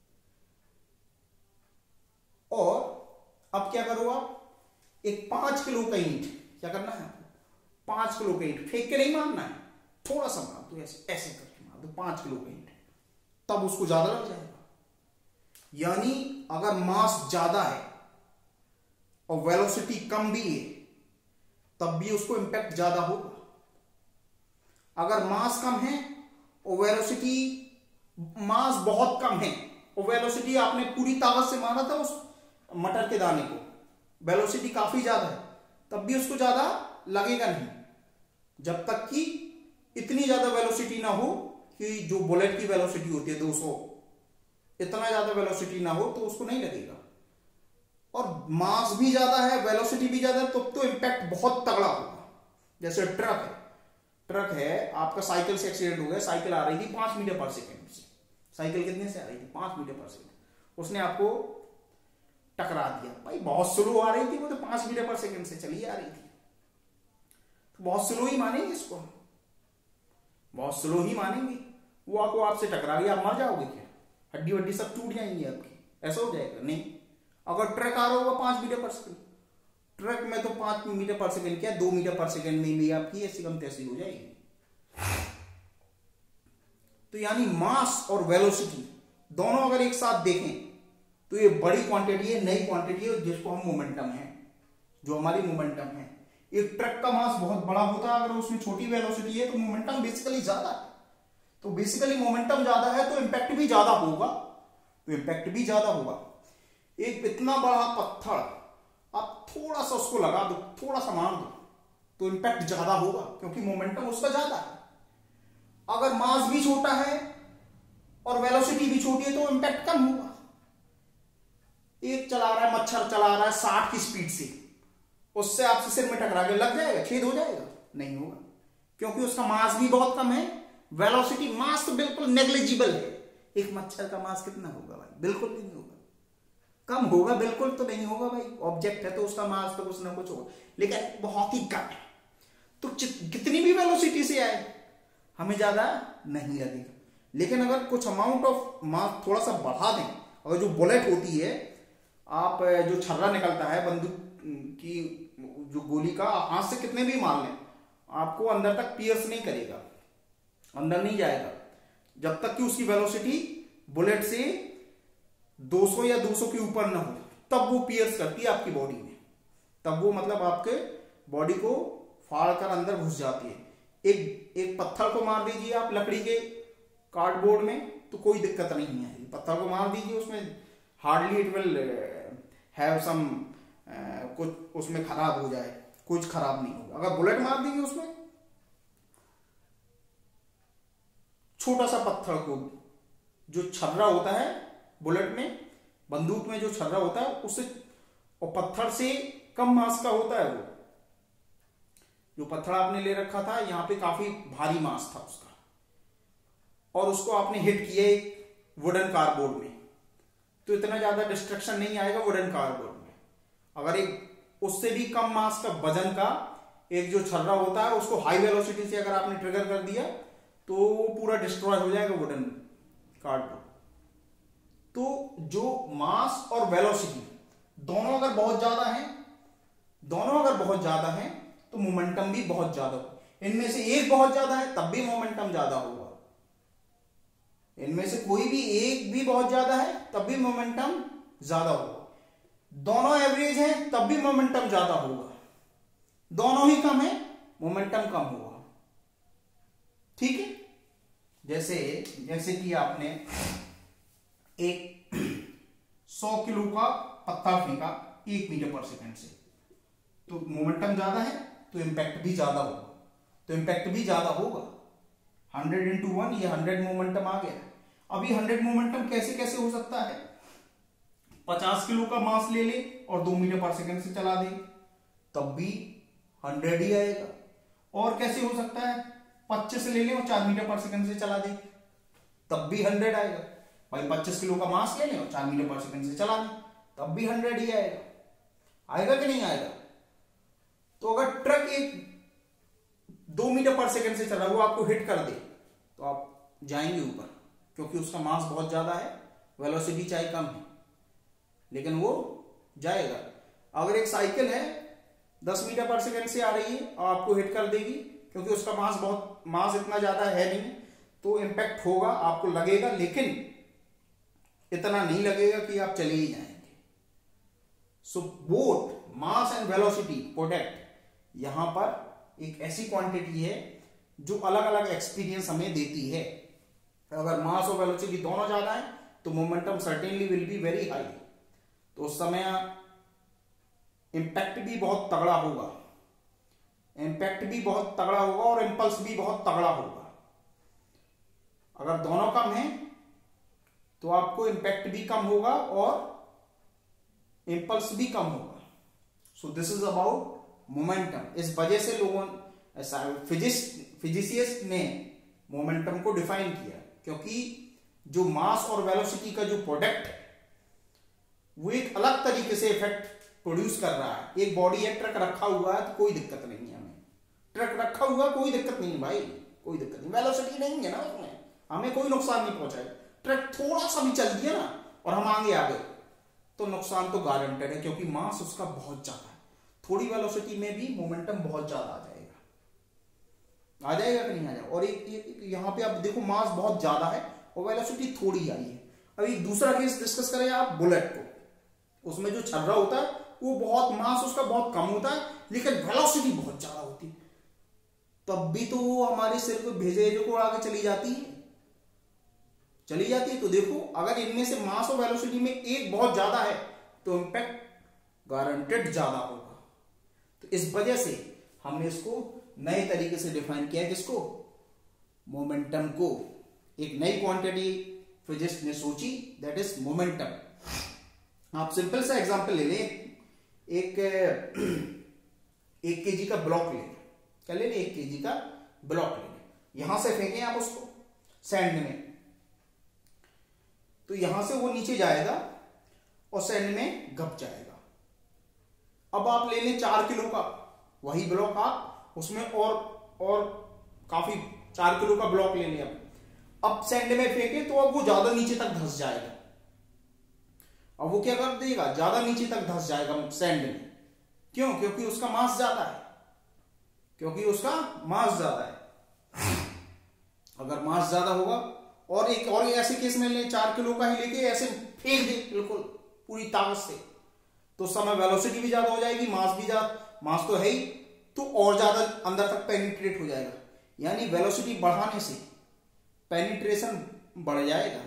और अब क्या करो, आप एक पांच किलो का ईंट, क्या करना है, पांच किलो का ईंट फेंक के नहीं मारना है, थोड़ा सा मार दो, ऐसे ऐसे करके मार दो पांच किलो का ईंट, तब उसको ज्यादा लग जाएगा। यानी अगर मास ज्यादा है और वेलोसिटी कम भी है तब भी उसको इंपैक्ट ज्यादा होगा। अगर मास कम है और वेलोसिटी, मास बहुत कम है और वेलोसिटी आपने पूरी ताकत से मारा था उस मटर के दाने को, वेलोसिटी काफी ज्यादा है, तब भी उसको ज्यादा लगेगा नहीं, जब तक कि इतनी ज्यादा वेलोसिटी ना हो कि जो बुलेट की वेलोसिटी होती है दो सौ, इतना ज्यादा वेलोसिटी ना हो तो उसको नहीं लगेगा। और मास भी ज्यादा है, वेलोसिटी भी ज्यादा है, तो तो इंपैक्ट बहुत तगड़ा होगा। जैसे ट्रक है, ट्रक है, आपका साइकिल से एक्सीडेंट हो गया, साइकिल आ रही थी पांच मीटर पर सेकेंड से, साइकिल कितने से आ रही थी, पांच मीटर पर सेकेंड, उसने आपको टकरा दिया, भाई बहुत स्लो आ रही थी वो, तो पांच मीटर पर सेकेंड से चली आ रही थी, तो बहुत स्लो ही मानेंगे इसको, बहुत स्लो ही मानेंगे। वो आपको आपसे टकरा गई, आप मर जाओगे क्या, हड्डी वड्डी सब टूट जाएंगी आपकी, ऐसा हो जाएगा नहीं। अगर ट्रक आ रहा होगा पांच मीटर पर सेकेंड, ट्रक में तो पांच मीटर पर सेकेंड क्या, दो मीटर पर सेकेंड में भी आपकी ऐसी कम तैसी हो जाएगी। तो यानी मास और वेलोसिटी दोनों अगर एक साथ देखें तो ये बड़ी क्वांटिटी है, नई क्वांटिटी है, जिसको हम मोमेंटम है, जो हमारी मोमेंटम है। एक ट्रक का मास बहुत बड़ा होता है, अगर उसमें छोटी वेलोसिटी है तो मोमेंटम बेसिकली ज्यादा है, तो बेसिकली मोमेंटम ज्यादा है तो इंपैक्ट भी ज्यादा होगा, तो इंपैक्ट भी ज्यादा होगा। एक इतना बड़ा पत्थर आप थोड़ा सा उसको लगा दो, थोड़ा सा मार दो, तो इंपैक्ट ज्यादा होगा क्योंकि मोमेंटम उसका ज्यादा है। अगर मास भी छोटा है और वेलोसिटी भी छोटी है तो इंपैक्ट कम होगा। एक चला रहा है, मच्छर चला रहा है साठ की स्पीड से, उससे आपसे सिर में टकरा के लग जाएगा, छेद हो जाएगा, नहीं होगा, क्योंकि उसका मास भी बहुत कम है, वेलोसिटी, मास तो बिल्कुल नेग्लिजिबल है। एक मच्छर का मास कितना होगा भाई, बिल्कुल भी नहीं होगा, कम होगा, बिल्कुल तो नहीं होगा भाई, ऑब्जेक्ट है तो उसका मास तो कुछ ना कुछ होगा, लेकिन बहुत ही कम है। तो कितनी भी वेलोसिटी से आए हमें ज्यादा नहीं लगेगा, लेकिन अगर कुछ अमाउंट ऑफ मास थोड़ा सा बढ़ा दें, अगर जो बुलेट होती है, आप जो छर्रा निकलता है बंदूक की जो गोली का हाथ से कितने भी मार लें, आपको अंदर तक पियर्स नहीं करेगा, अंदर नहीं जाएगा, जब तक कि उसकी वेलोसिटी बुलेट से दो सौ या दो सौ के ऊपर ना हो, तब वो पियर्स करती है आपकी बॉडी में, तब वो मतलब आपके बॉडी को फाड़ कर अंदर घुस जाती है। एक एक पत्थर को मार दीजिए आप लकड़ी के कार्डबोर्ड में तो कोई दिक्कत नहीं है, पत्थर को मार दीजिए उसमें hardly it will have some कुछ उसमें खराब हो जाए, कुछ खराब नहीं होगा। अगर बुलेट मार दीजिए उसमें, छोटा सा पत्थर को, जो छर्रा होता है बुलेट में, बंदूक में जो छर्रा होता है उससे, और पत्थर से कम मास का होता है वो, जो पत्थर आपने ले रखा था यहां पे काफी भारी मास था उसका, और उसको आपने हिट किया एक वुडन कार्डबोर्ड में, तो इतना ज्यादा डिस्ट्रक्शन नहीं आएगा वुडन कार्डबोर्ड में। अगर एक उससे भी कम मास का वजन का एक जो छर्रा होता है उसको हाई वेलोसिटी से अगर आपने ट्रिगर कर दिया तो वो पूरा डिस्ट्रॉय हो जाएगा वुडन कार्डबोर्ड। तो जो मास और वेलोसिटी दोनों अगर बहुत ज्यादा है, दोनों अगर बहुत ज्यादा है तो मोमेंटम भी बहुत ज्यादा होगा। इनमें से एक बहुत ज्यादा है तब भी मोमेंटम ज्यादा होगा, इनमें से कोई भी एक भी बहुत ज्यादा है तब भी मोमेंटम ज्यादा होगा, दोनों एवरेज है तब भी मोमेंटम ज्यादा होगा, दोनों ही कम है मोमेंटम कम होगा। ठीक है, जैसे जैसे कि आपने एक सौ किलो का पत्थर फेंका एक मीटर पर सेकंड से, तो मोमेंटम ज्यादा है तो इंपैक्ट भी ज्यादा होगा, तो इंपैक्ट भी ज्यादा होगा। हंड्रेड इंटू वन, ये हंड्रेड मोमेंटम आ गया। अभी हंड्रेड मोमेंटम कैसे कैसे हो सकता है, पचास किलो का मास ले ले और दो मीटर पर सेकंड से चला दे तब भी हंड्रेड ही आएगा। और कैसे हो सकता है, पच्चीस ले ले और चार मीटर पर सेकंड से चला दे तब भी हंड्रेड आएगा। भाई पच्चीस किलो का मास ले ले और चार मीटर पर सेकंड से चला दे तब भी हंड्रेड ही आएगा। आएगा कि नहीं आएगा? तो अगर ट्रक एक दो मीटर पर सेकंड से चला, वो आपको हिट कर दे तो आप जाएंगे ऊपर, क्योंकि उसका मास बहुत ज्यादा है, वेलोसिटी चाहे कम है लेकिन वो जाएगा। अगर एक साइकिल है दस मीटर पर सेकंड से आ रही है और आपको हिट कर देगी, क्योंकि उसका मास बहुत मास इतना ज्यादा है नहीं, तो इंपैक्ट होगा, आपको लगेगा, लेकिन इतना नहीं लगेगा कि आप चले ही जाएंगे। So both mass and velocity product यहां पर एक ऐसी क्वांटिटी है जो अलग अलग एक्सपीरियंस हमें देती है। अगर मास और वेलोसिटी दोनों ज्यादा है तो momentum certainly will be very high, तो उस समय इंपैक्ट भी बहुत तगड़ा होगा, इंपैक्ट भी बहुत तगड़ा होगा और इंपल्स भी बहुत तगड़ा होगा। अगर दोनों कम है तो आपको इंपैक्ट भी कम होगा और इंपल्स भी कम होगा। So this is about momentum. इस वजह से लोगों फिजिक्स फिजिसिस्ट ने मोमेंटम को डिफाइन किया, क्योंकि जो मास और वेलोसिटी का जो प्रोडक्ट है वो एक अलग तरीके से इफेक्ट प्रोड्यूस कर रहा है। एक बॉडी है, ट्रक रखा हुआ है तो कोई दिक्कत नहीं है, हमें ट्रक रखा हुआ कोई दिक्कत नहीं भाई, कोई दिक्कत नहीं, वेलोसिटी नहीं है ना उसमें, हमें कोई नुकसान नहीं पहुंचाएगा। ट्रक थोड़ा सा भी चल दिया ना और हम आगे आ गए तो नुकसान तो गारंटेड है, क्योंकि मास उसका बहुत ज्यादा है। थोड़ी वेलोसिटी में भी मोमेंटम बहुत ज्यादा आ जाएगा, आ जाएगा कि नहीं आ जाएगा। और एक, एक यहां पे आप देखो मास बहुत ज्यादा है और वेलोसिटी थोड़ी आई है। अब एक दूसरा केस डिस्कस करें आप बुलेट को, उसमें जो छर्रा होता है वो बहुत मास उसका बहुत कम होता है लेकिन वेलोसिटी बहुत ज्यादा होती है, तब भी तो वो हमारे सिर को भेजे जो को आगे चली जाती है चली जाती है। तो देखो अगर इनमें से मास और वेलोसिटी में एक बहुत ज्यादा है तो इंपैक्ट गारंटेड ज्यादा होगा। तो इस वजह से हमने इसको नए तरीके से डिफाइन किया, किसको, मोमेंटम को। एक नई क्वांटिटी फिजिक्स ने सोची, दैट इज मोमेंटम। आप सिंपल सा एग्जांपल ले लें, एक एक केजी का ब्लॉक ले लें, क्या ले लें, एक केजी का ब्लॉक ले लें, यहां से फेंकें आप उसको सैंड में, तो यहां से वो नीचे जाएगा और सैंड में घप जाएगा। अब आप ले लें चार किलो का वही ब्लॉक, आप उसमें और और काफी चार किलो का ब्लॉक ले लें, अब अब सैंड में फेंके तो अब वो ज्यादा नीचे तक धंस जाएगा। अब वो क्या कर देगा, ज्यादा नीचे तक धंस जाएगा सैंड में, क्यों? क्योंकि उसका मास ज्यादा है, क्योंकि उसका मास ज्यादा है। अगर मास ज्यादा होगा और एक और ऐसे केस में ले चार किलो का ही लेके ऐसे फेंक दे बिल्कुल पूरी ताकत से, तो समय वेलोसिटी भी ज्यादा हो जाएगी, मास भी ज्यादा, मास तो है ही, तो और ज्यादा अंदर तक पेनिट्रेट हो जाएगा। यानी वेलोसिटी बढ़ाने से पेनिट्रेशन बढ़ जाएगा,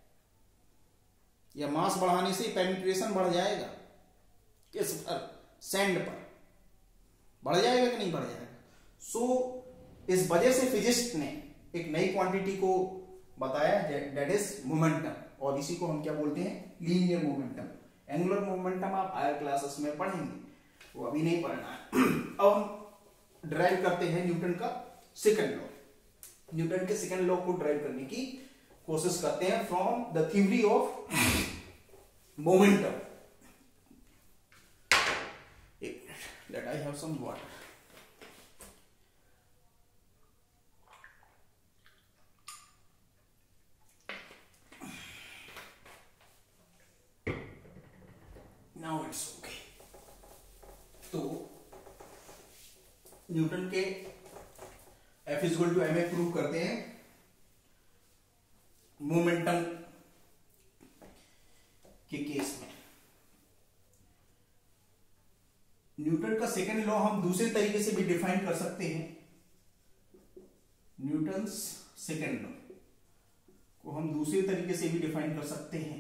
या मास बढ़ाने से पेनिट्रेशन बढ़ जाएगा। किस पर? सैंड पर बढ़ जाएगा कि नहीं बढ़ जाएगा? सो so, इस वजह से फिजिस्ट ने एक नई क्वांटिटी को बताया, दैट इज मोमेंटम, और इसी को हम क्या बोलते हैं? Linear momentum. एंगुलर मोमेंटम आप हायर क्लासेस में पढ़ेंगे, वो अभी नहीं पढ़ना है। अब हम ड्राइव करते हैं न्यूटन का सेकंड लॉ। न्यूटन के सेकंड लॉ को ड्राइव करने की कोशिश करते हैं from the theory of momentum. एक minute, let I have some water. Now it's okay. तो न्यूटन के F is equal to M A prove करते हैं मोमेंटम के केस में। न्यूटन का सेकंड लॉ हम दूसरे तरीके से भी डिफाइन कर सकते हैं। न्यूटन्स सेकंड लॉ को हम दूसरे तरीके से भी डिफाइन कर सकते हैं।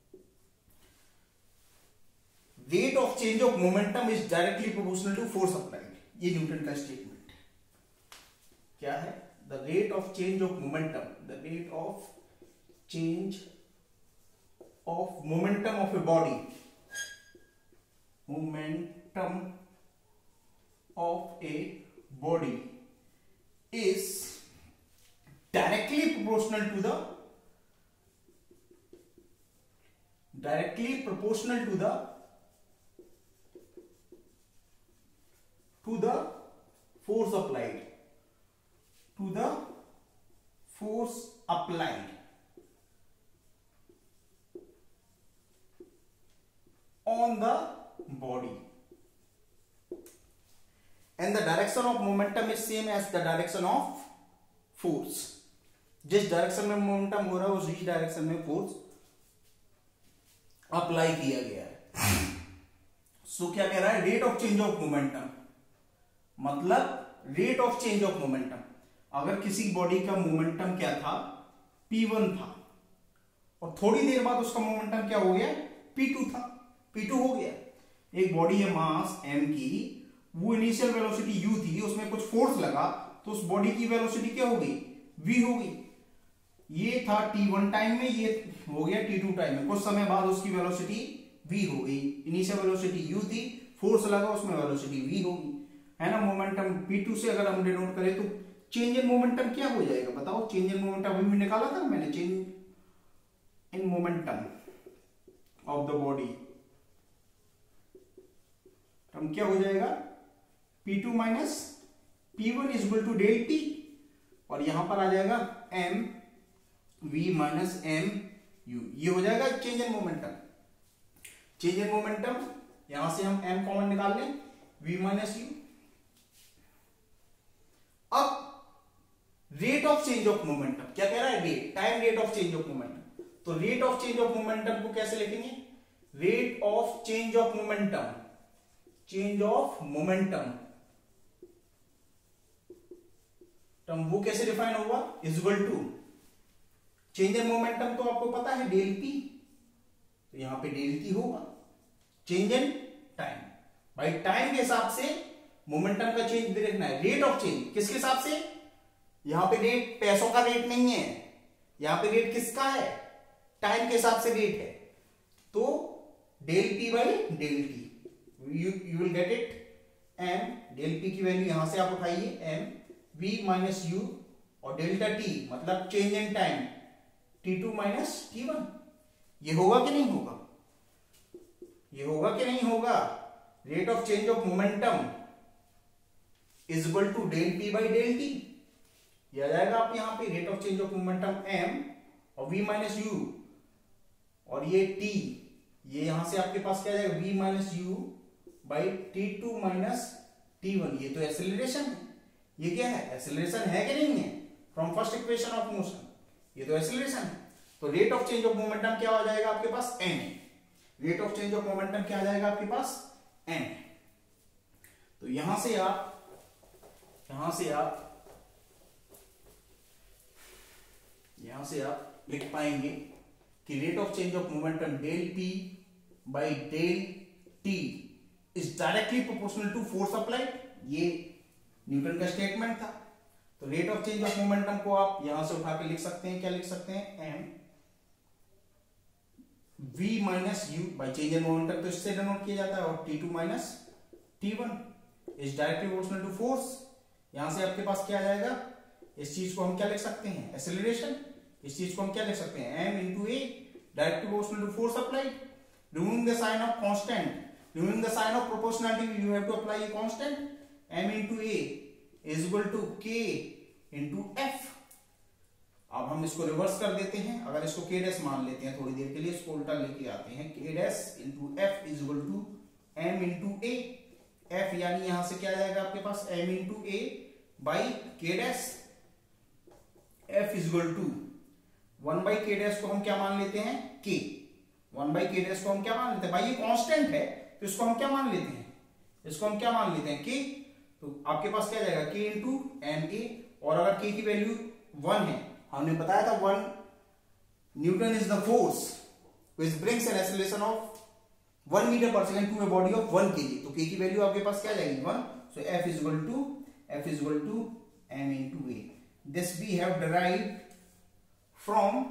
Rate of change of momentum is directly proportional to force applied. ये न्यूटन का स्टेटमेंट है। क्या है? The rate of change of momentum, the rate of change of momentum of a body, momentum of a body is directly proportional to the directly proportional to the to the force applied, to the force applied on the body, and the direction of momentum is same as the direction of force. जिस डायरेक्शन में मोमेंटम हो रहा है उसी डायरेक्शन में फोर्स अप्लाई किया गया है। सो so, क्या कह रहा है? Rate of change of momentum मतलब rate of change of momentum. अगर किसी बॉडी का मोमेंटम क्या था? पी वन था, और थोड़ी देर बाद उसका मोमेंटम क्या हो गया? पी टू था, पी टू हो गया। एक बॉडी है मास m की, वो इनिशियल वेलोसिटी u थी, उसमें कुछ फोर्स लगा तो उस बॉडी की वेलोसिटी क्या हो गई? v हो गई। ये था टी वन टाइम में, ये हो गया टी टू टाइम में। कुछ समय बाद उसकी वेलोसिटी v हो गई। इनिशियल वेलोसिटी u थी, फोर्स लगा, उसमें वेलोसिटी v हो गई, है ना। मोमेंटम पी टू से अगर हम डिनोट करें तो चेंज इन मोमेंटम क्या हो जाएगा? बताओ। चेंज इन मोमेंटम अभी भी निकाला था मैंने, change in momentum of the body हम क्या हो जाएगा? P two minus P one is equal to del T, और यहां पर आ जाएगा M we minus M U. ये हो जाएगा change in momentum. Change in momentum यहां से हम एम कॉमन निकाल लें, वी माइनस यू। अब rate of change of momentum क्या कह रहा है? Rate, time rate of change of momentum. तो rate of change of momentum को कैसे लिखेंगे? Rate of change of momentum, change of momentum term वो कैसे डिफाइन होगा? Is equal to change in momentum तो आपको पता है डेल पी, तो यहां पे डेल टी होगा। चेंज इन टाइम, भाई टाइम के हिसाब से मोमेंटम का चेंज देखना है। रेट ऑफ चेंज किसके हिसाब से? यहां पे रेट पैसों का रेट नहीं है, यहां पे रेट किसका है? टाइम के हिसाब से रेट है। तो del P by del T, you you will get it M, del P की वैल्यू यहां से आप उठाइए एम वी माइनस यू, और डेल्टा टी मतलब change in time T two minus T one. ये होगा कि नहीं होगा? ये होगा कि नहीं होगा? Rate of change of momentum is equal to del P by del t. यह आ जाएगा आप यहां पे rate of change of momentum m और वी माइनस यू, और ये टी, ये यहां से आपके पास क्या आ जाएगा? V minus u by t two minus T one. ये तो एक्सेलरेशन है, ये क्या है, एक्सेलरेशन है कि नहीं है, from first equation of motion, ये तो एक्सेलरेशन है। तो rate of change of momentum क्या हो जाएगा आपके पास, N. Rate of change of momentum क्या आ जाएगा आपके पास, एन। तो यहां से आप यहां से आप यहां से आप लिख पाएंगे कि rate of change of momentum del P by del t is directly proportional to force applied. ये न्यूटन का स्टेटमेंट था। तो rate of change of momentum को आप यहां से उठा के लिख सकते हैं, क्या लिख सकते हैं, m we minus u by change in momentum, तो इससे डिनोट किया जाता है, और t two minus T one is directly proportional to force. यहां से आपके पास क्या आ जाएगा, इस चीज को हम क्या लिख सकते हैं, एक्सेलरेशन। इस चीज को हम क्या लिख सकते हैं, m into a directly proportional to force applied. Removing the sign of constant, removing the sign of proportionality, you have to apply a constant, m into a is equal to k into f. अब हम इसको रिवर्स कर देते हैं, अगर इसको k डैश मान लेते हैं थोड़ी देर के लिए, इसको उल्टा लेके आते हैं, k dash into f is equal to m into a. f यानी यहां से क्या आ जाएगा आपके पास, m into a by k dash, f is equal to one by k dash को हम क्या मान लेते हैं, k। One by k dash को हम क्या मान लेते हैं, भाई ये कांस्टेंट है तो इसको हम क्या मान लेते हैं, इसको हम क्या मान लेते हैं, k। तो आपके पास क्या जाएगा, k इंटू एम ए, और अगर k की वैल्यू वन है, हमने बताया था one Newton is the force which brings an acceleration of one metre per second to a body of one kg. तो k की वैल्यू आपके पास क्या जाएगी, one. So f is equal to f is equal to m into a. This we have derived from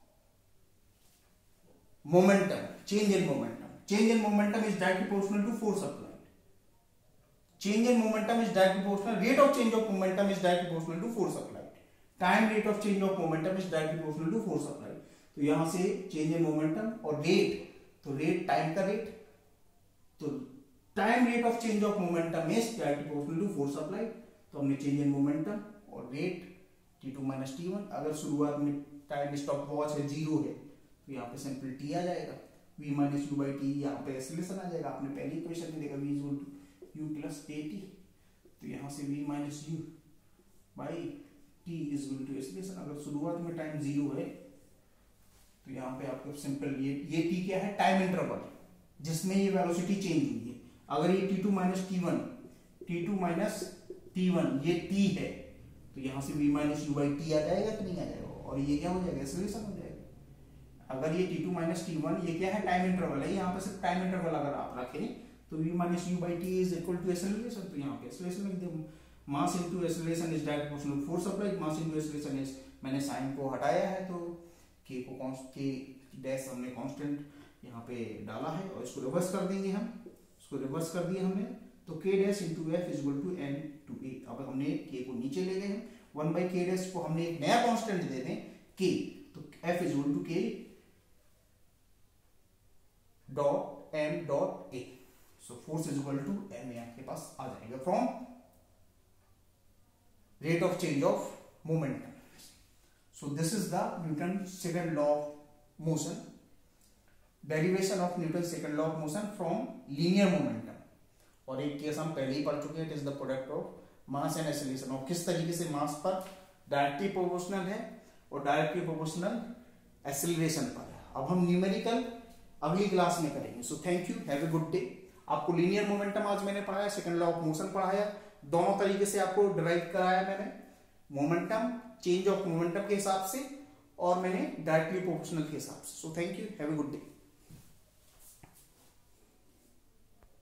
momentum, change in momentum. Change in momentum is directly proportional to force applied. Change in momentum is directly proportional. Rate of change of momentum is directly proportional to force applied. Time rate of change of momentum is directly proportional to force applied. तो यहां से change in momentum और rate, तो rate time का rate, तो time rate of change of momentum is directly proportional to force applied. तो हमने change in momentum और rate t two minus t one, अगर शुरुआत में टाइम स्टॉप वॉच है जीरो है तो यहाँ पे सिंपल t आ जाएगा, v minus u by t, यहाँ पे एक्सेलरेशन आ जाएगा। आपने पहली इक्वेशन में देखा v is equal to u plus a t, तो यहाँ से v minus u by t is equal to acceleration. अगर शुरुआत में टाइम जीरो है तो यहाँ पे आपको सिंपल ये ये t क्या है, टाइम इंटरवल जिसमें ये वेलोसिटी चेंज हुई है। अगर ये t two minus T one, t two minus T one ये t है, तो यहाँ से v minus u by t आ जाएगा कि नहीं आ जाएगा, और ये क्या हो जाएगा, एक्सेलरेशन हो जाएगा। अगर ये t two minus T one ये क्या है, टाइम इंटरवल है, यहाँ पे सिर्फ टाइम इंटरवल अगर आप रखें तो v minus u by t is equal to acceleration। तो यहाँ पे acceleration लिख दे, mass into acceleration is direct proportional to force applied। mass into acceleration is, मैंने साइन को हटाया है तो k को कॉन्स्ट k डैश हमने कांस्टेंट यहाँ पे डाला है, और इसको रिवर्स कर देंगे हम, इसको रिवर्स कर दिया हमने, तो k dash into f is equal to n to a। अब हमने k को नीचे ले गए हैं, वन बाई k डैश को हमने एक नया कांस्टेंट दे दें k, तो f is equal to k dot m dot a। So force is equal to m आपके पास आ जाएगा from rate of change of momentum. So this is the Newton's second law of motion, derivation of Newton's second law of motion from linear momentum। और एक केस हम पहले ही पढ़ चुके हैं, it is the product of mass and acceleration, और किस तरीके से मास पर डायरेक्टली प्रोपोर्शनल है और डायरेक्टली प्रोपोर्शनल एक्सेलरेशन पर है। अब हम न्यूमेरिकल अगली क्लास में करेंगे। So thank you, have a good day. आपको लीनियर मोमेंटम आज मैंने पढ़ाया, सेकंड लॉ ऑफ मोशन पढ़ाया, दोनों तरीके से आपको डिराइव कराया मैंने, मोमेंटम चेंज ऑफ मोमेंटम के हिसाब से और मैंने डायरेक्टली प्रोपोर्शनल के हिसाब से। So thank you, have a good day.